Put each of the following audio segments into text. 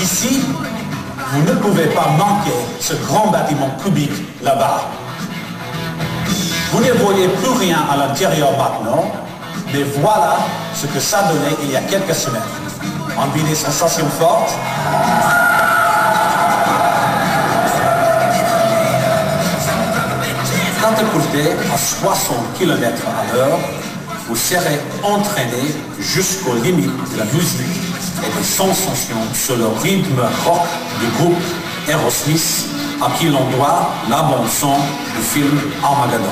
Ici, vous ne pouvez pas manquer ce grand bâtiment cubique là-bas. Vous ne voyez plus rien à l'intérieur maintenant, mais voilà ce que ça donnait il y a quelques semaines. On vit des sensations fortes. Catapulté à 60 km/h, vous serez entraîné jusqu'aux limites de la musique et des sensations sur le rythme rock du groupe Aerosmith, à qui l'on doit la bande-son du film Armageddon.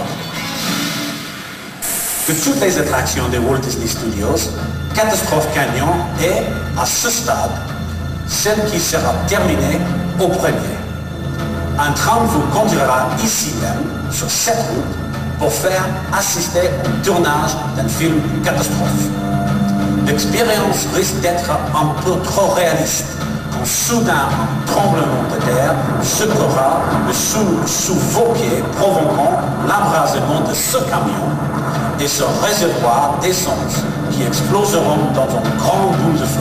De toutes les attractions de Walt Disney Studios, Catastrophe Canyon est, à ce stade, celle qui sera terminée au premier. Un tram vous conduira ici même, sur cette route, pour faire assister au tournage d'un film catastrophe. L'expérience risque d'être un peu trop réaliste, quand soudain un tremblement de terre secouera le sous vos pieds, provoquant l'embrasement de ce camion et ce réservoir d'essence qui exploseront dans une grande boule de feu.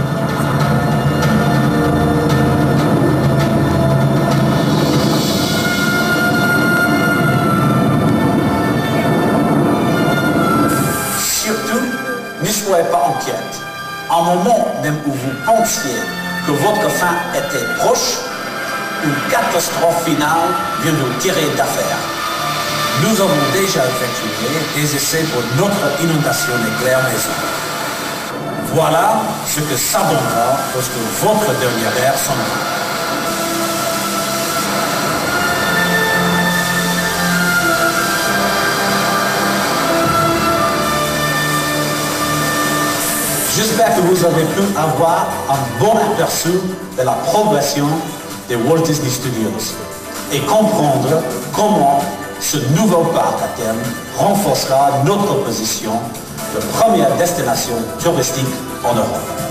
Ne soyez pas inquiète. À un moment même où vous pensiez que votre fin était proche, une catastrophe finale vient de vous tirer d'affaire. Nous avons déjà effectué des essais pour notre inondation éclair maison. Voilà ce que ça donnera lorsque votre dernière ère sonnera. J'espère que vous avez pu avoir un bon aperçu de la progression des Walt Disney Studios et comprendre comment ce nouveau parc à terme renforcera notre position de première destination touristique en Europe.